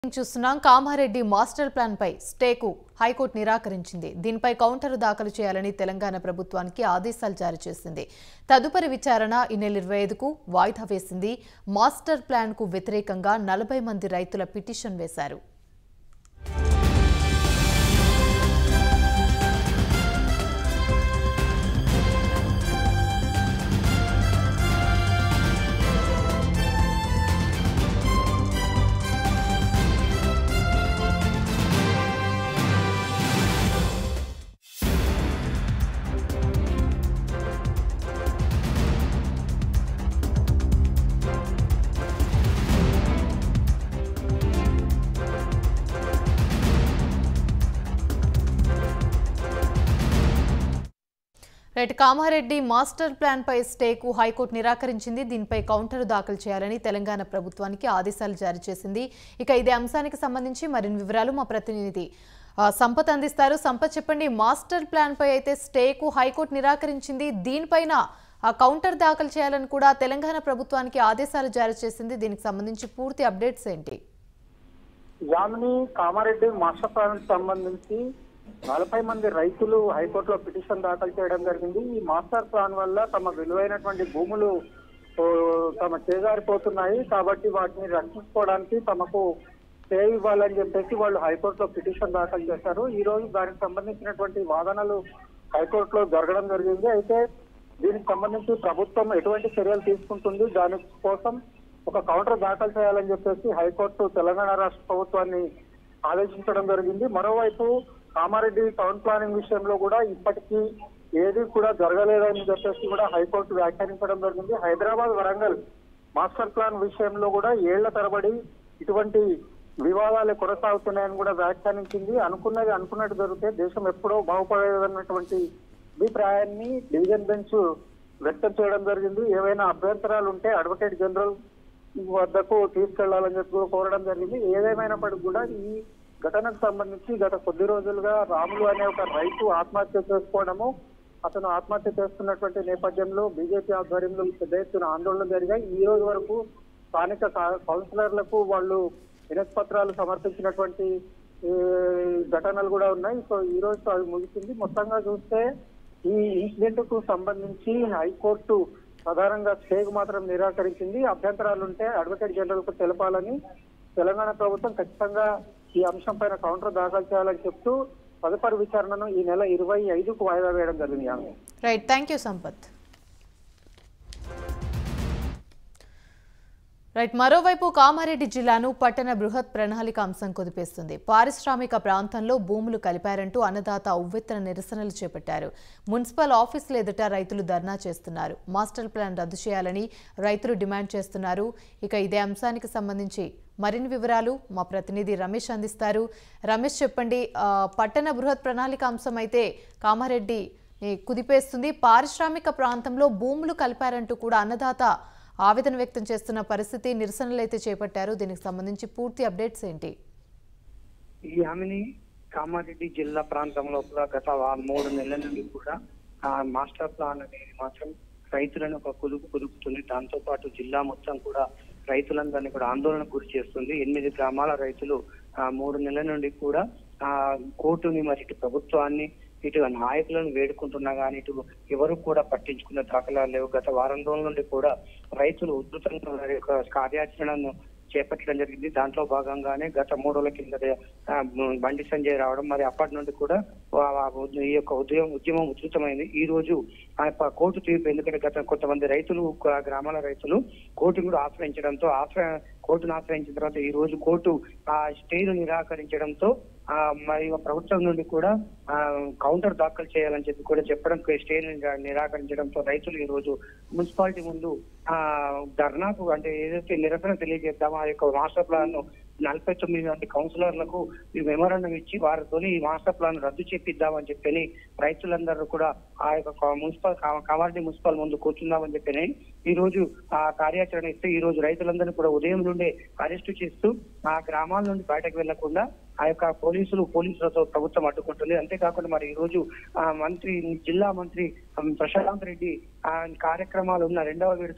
చూస్తున్నాం Kamareddy master plan పై స్టేకు హైకోర్టు నిరాకరించింది. దీనిపై కౌంటర్ దాఖలు చేయాలని తెలంగాణ ప్రభుత్వానికి ఆదేశాలు జారీ చేసింది. తదుపరి విచారణ ఈ నెల 25కు వాయిదా వేసింది. మాస్టర్ ప్లాన్ కు వ్యతిరేకంగా 40 మంది రైతుల పిటిషన్ వేశారు. కామారెడ్డి మాస్టర్ ప్లాన్ పై స్టేకు హైకోర్టు నిరాకరించింది. దీనిపై కౌంటర్ దాఖలు చేయాలని తెలంగాణ ప్రభుత్వానికి ఆదేశాలు జారీ చేసింది. ఇక ఇదే అంశానికి సంబంధించి మరిన్ని వివరాలు మా ప్రతినిధి సంపత్ అందిస్తారు. సంపత్, చెప్పండి, మాస్టర్ ప్లాన్ పై అయితే స్టేకు హైకోర్టు నిరాకరించింది. దీనిపైన కౌంటర్ దాఖలు చేయాలని కూడా తెలంగాణ ప్రభుత్వానికి ఆదేశాలు జారీ చేసింది. దీనికి సంబంధించి పూర్తి అప్డేట్స్ ఏంటి? యామిని, కామారెడ్డి మాస్టర్ ప్లాన్ సంబంధించి 40 మంది రైతులు హైకోర్టులో పిటిషన్ దాఖలు చేయడం జరిగింది. ఈ మాస్టర్ ప్లాన్ వల్ల తమ విలువైనటువంటి భూములు తమ చేజారిపోతున్నాయి కాబట్టి వాటిని రక్షించుకోవడానికి తమకు స్టే ఇవ్వాలని చెప్పేసి వాళ్ళు హైకోర్టులో పిటిషన్ దాఖలు చేశారు. ఈ రోజు దానికి సంబంధించినటువంటి వాదనలు హైకోర్టులో జరగడం జరిగింది. అయితే దీనికి సంబంధించి ప్రభుత్వం ఎటువంటి చర్యలు తీసుకుంటుంది, దాని కోసం ఒక కౌంటర్ దాఖలు చేయాలని చెప్పేసి హైకోర్టు తెలంగాణ రాష్ట్ర ప్రభుత్వాన్ని ఆదేశించడం జరిగింది. మరోవైపు కామారెడ్డి టౌన్ ప్లానింగ్ విషయంలో కూడా ఇప్పటికీ ఏది కూడా జరగలేదని చెప్పేసి కూడా హైకోర్టు వ్యాఖ్యానించడం జరిగింది. హైదరాబాద్, వరంగల్ మాస్టర్ ప్లాన్ విషయంలో కూడా ఏళ్ల తరబడి ఇటువంటి వివాదాలు కొనసాగుతున్నాయని కూడా వ్యాఖ్యానించింది. అనుకున్నది అనుకున్నట్టు జరిగితే దేశం ఎప్పుడో బాగుపడేదన్నటువంటి అభిప్రాయాన్ని డివిజన్ బెంచ్ వ్యక్తం చేయడం జరిగింది. ఏవైనా అభ్యంతరాలు ఉంటే అడ్వకేట్ జనరల్ వద్దకు తీసుకెళ్లాలని చెప్పి కోరడం జరిగింది. ఏదేమైనప్పటికీ కూడా ఈ ఘటనకు సంబంధించి గత కొద్ది రోజులుగా రాములు అనే ఒక రైతు ఆత్మహత్య చేసుకోవడము, అతను ఆత్మహత్య చేస్తున్నటువంటి నేపథ్యంలో బీజేపీ ఆధ్వర్యంలో పెద్ద ఎత్తున ఆందోళన జరిగాయి. ఈ రోజు వరకు స్థానిక కౌన్సిలర్లకు వాళ్ళు వినతి పత్రాలు సమర్పించినటువంటి ఘటనలు కూడా ఉన్నాయి. సో ఈ రోజు అది ముగిసింది. మొత్తంగా చూస్తే ఈ ఇన్సిడెంట్ కు సంబంధించి హైకోర్టు ప్రధానంగా స్టేకు మాత్రం నిరాకరించింది. అభ్యంతరాలు ఉంటే అడ్వకేట్ జనరల్ కు తెలపాలని తెలంగాణ ప్రభుత్వం ఖచ్చితంగా ఈ అంశం పైన కౌంటర్ దాఖలు చేయాలని చెప్తూ తదుపరి విచారణను ఈ నెల 25కు వాయిదా వేయడం జరిగింది. Right, thank you Sampath. మరోవైపు కామారెడ్డి జిల్లాను పట్టణ బృహత్ ప్రణాళిక అంశం కుదిపేస్తుంది. పారిశ్రామిక ప్రాంతంలో భూములు కలిపారంటూ అన్నదాత ఉవ్వెత్తున నిరసనలు చేపట్టారు. మున్సిపల్ ఆఫీసుల ఎదుట రైతులు ధర్నా చేస్తున్నారు. మాస్టర్ ప్లాన్ రద్దు చేయాలని రైతులు డిమాండ్ చేస్తున్నారు. ఇక ఇదే అంశానికి సంబంధించి మరిన్ని వివరాలు మా ప్రతినిధి రమేష్ అందిస్తారు. రమేష్, చెప్పండి, పట్టణ బృహత్ ప్రణాళిక అంశం అయితే కామారెడ్డి కుదిపేస్తుంది. పారిశ్రామిక ప్రాంతంలో భూములు కలిపారంటూ కూడా అన్నదాత ఆవేదన వ్యక్తం చేస్తున్న పరిస్థితి, నిరసనలు అయితే చేపట్టారు. దీనికి సంబంధించి పూర్తి అప్డేట్స్ ఏంటి? ఈ హామీని కామారెడ్డి జిల్లా ప్రాంతంలో కూడా గత 3 నెలల నుండి కూడా మాస్టర్ ప్లాన్ అనేది మాత్రం రైతులను ఒక కుదుపుతుంది. దాంతో పాటు జిల్లా మొత్తం కూడా రైతులందరినీ కూడా ఆందోళనకు గురి చేస్తుంది. 8 గ్రామాల రైతులు 3 నెలల నుండి కూడా కోర్టుని మరి ఇటు ప్రభుత్వాన్ని ఇటు నాయకులను వేడుకుంటున్నా కానీ ఇటు ఎవరు కూడా పట్టించుకున్న దాఖలాలు లేవు. గత వారం రోజుల నుండి కూడా రైతులు ఉధృతంగా వారి యొక్క కార్యాచరణను చేపట్టడం జరిగింది. దాంట్లో భాగంగానే గత 3 రోజుల కింద బండి సంజయ్ రావడం, మరి అప్పటి నుండి కూడా ఈ యొక్క ఉద్యమం ఉధృతమైంది. ఈ రోజు కోర్టు తీర్పు, ఎందుకంటే గత కొంతమంది రైతులు గ్రామాల రైతులు కోర్టు కూడా ఆశ్రయించడంతో కోర్టును ఆశ్రయించిన తర్వాత ఈ రోజు కోర్టు ఆ స్టేను నిరాకరించడంతో మరి ప్రభుత్వం నుండి కూడా కౌంటర్ దాఖలు చేయాలని చెప్పి కూడా చెప్పడం, స్టేను నిరాకరించడంతో రైతులు ఈ రోజు మున్సిపాలిటీ ముందు ధర్నాకు, అంటే ఏదైతే నిరసన తెలియజేద్దామో ఆ యొక్క మాస్టర్ ప్లాన్ 49 మంది కౌన్సిలర్లకు ఈ మెమోరాండం ఇచ్చి వారితో ఈ మాస్టర్ ప్లాన్ రద్దు చేపిద్దామని చెప్పని రైతులందరూ కూడా ఆ యొక్క కామారెడ్డి మున్సిపల్ ముందు కూర్చుందామని చెప్పని ఈ రోజు ఆ కార్యాచరణ ఇస్తే ఈ రోజు రైతులందరినీ కూడా ఉదయం నుండే అరెస్టు చేస్తూ ఆ గ్రామాల నుండి బయటకు వెళ్లకుండా ఆ యొక్క పోలీసులతో ప్రభుత్వం అడ్డుకుంటుంది. అంతేకాకుండా మరి ఈ రోజు జిల్లా మంత్రి ప్రశాంత్ రెడ్డి కార్యక్రమాలు ఉన్న 2వ విడత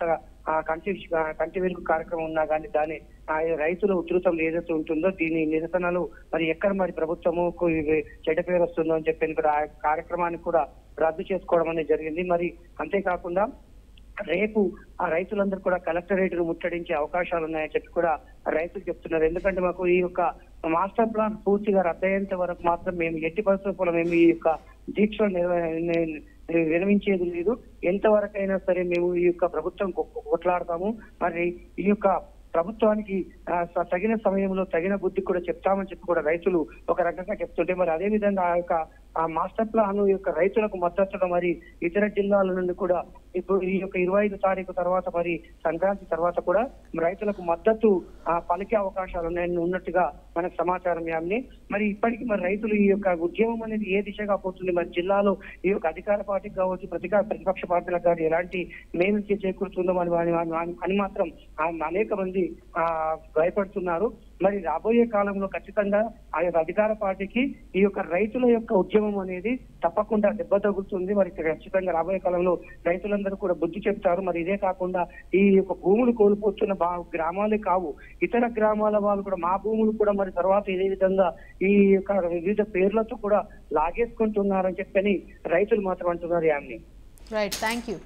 కంటి వెలుగు కార్యక్రమం ఉన్నా కానీ దాని రైతుల ఉధృతం ఏదైతే ఉంటుందో దీని నిరసనలు మరి ఎక్కడ మరి ప్రభుత్వము చెడ్డ పేరు వస్తుందో అని చెప్పి ఆ కార్యక్రమాన్ని కూడా రద్దు చేసుకోవడం అనేది జరిగింది. మరి అంతేకాకుండా రేపు ఆ రైతులందరూ కూడా కలెక్టరేట్ ను ముట్టడించే అవకాశాలు ఉన్నాయని చెప్పి కూడా రైతులు చెప్తున్నారు. ఎందుకంటే మాకు ఈ యొక్క మాస్టర్ ప్లాన్ పూర్తిగా రద్దయ్యేంత వరకు మాత్రం మేము ఎట్టి పరిస్థితుల్లో మేము ఈ యొక్క దీక్షలు విరమించేది లేదు. ఎంతవరకైనా సరే మేము ఈ యొక్క ప్రభుత్వం కొట్లాడతాము. మరి ఈ యొక్క ప్రభుత్వానికి తగిన సమయంలో తగిన బుద్ధి కూడా చెప్తామని చెప్పి కూడా రైతులు ఒక రకంగా చెప్తుంటే, మరి అదే విధంగా ఆ యొక్క మాస్టర్ ప్లాన్ యొక్క రైతులకు మద్దతుగా మరి ఇతర జిల్లాల నుండి కూడా ఇప్పుడు ఈ యొక్క 25 తారీఖు తర్వాత మరి సంక్రాంతి తర్వాత కూడా రైతులకు మద్దతు పలికే అవకాశాలు ఉన్నట్టుగా మనకు సమాచారం. యామ్ని మరి ఇప్పటికీ మరి రైతులు ఈ యొక్క ఉద్యమం అనేది ఏ దిశగా పోతుంది, మరి జిల్లాలో ఈ యొక్క అధికార పార్టీకి కావచ్చు ప్రతిపక్ష పార్టీలకు కానీ ఎలాంటి మేలు చేకూరుతుందో అని మాత్రం అనేక మంది భయపడుతున్నారు. మరి రాబోయే కాలంలో ఖచ్చితంగా ఆ యొక్క అధికార పార్టీకి ఈ యొక్క రైతుల యొక్క ఉద్యమం అనేది తప్పకుండా దెబ్బ తగులుతుంది. మరి ఖచ్చితంగా రాబోయే కాలంలో రైతులందరూ కూడా బుద్ధి చెప్తారు. మరి ఇదే కాకుండా ఈ యొక్క భూములు కోల్పోతున్న గ్రామాలే కావు, ఇతర గ్రామాల వాళ్ళు కూడా మా భూములు కూడా మరి తర్వాత ఇదే విధంగా ఈ యొక్క వివిధ పేర్లతో కూడా లాగేసుకుంటున్నారని చెప్పని రైతులు మాత్రం అంటున్నారు. యామ్ని రైట్, థ్యాంక్ యూ.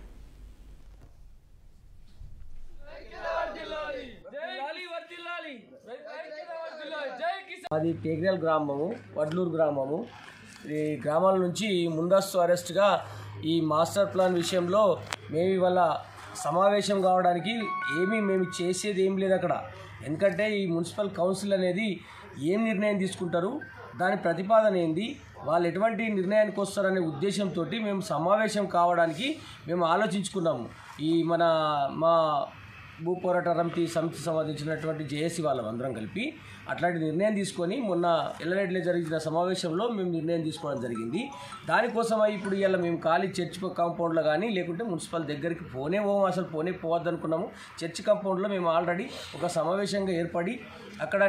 అది టేగ్రియల్ గ్రామము, వడ్లూరు గ్రామము. ఈ గ్రామాల నుంచి ముందస్తు అరెస్ట్గా ఈ మాస్టర్ ప్లాన్ విషయంలో మేము ఇవాళ సమావేశం కావడానికి మేము చేసేది ఏం లేదు అక్కడ. ఎందుకంటే ఈ మున్సిపల్ కౌన్సిల్ అనేది ఏం నిర్ణయం తీసుకుంటారు, దాని ప్రతిపాదన ఏంది, వాళ్ళు ఎటువంటి నిర్ణయానికి వస్తారనే ఉద్దేశంతో మేము సమావేశం కావడానికి మేము ఆలోచించుకున్నాము. ఈ మా భూ పోరాట సమితి సంబంధించినటువంటి జేఏసీ వాళ్ళం అందరం కలిపి అట్లాంటి నిర్ణయం తీసుకొని మొన్న ఎల్లరెడ్డిలో జరిగిన సమావేశంలో మేము నిర్ణయం తీసుకోవడం జరిగింది. దానికోసం ఇప్పుడు ఇలా మేము ఖాళీ చర్చ్ కాంపౌండ్లో కానీ లేకుంటే మున్సిపల్ దగ్గరికి అసలు పోవద్దనుకున్నాము. చర్చ్ కాంపౌండ్లో మేము ఆల్రెడీ ఒక సమావేశంగా ఏర్పడి అక్కడ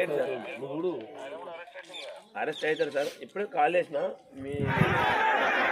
అరెస్ట్ అవుతారు సార్. ఇప్పుడు కాల్ చేసిన మీ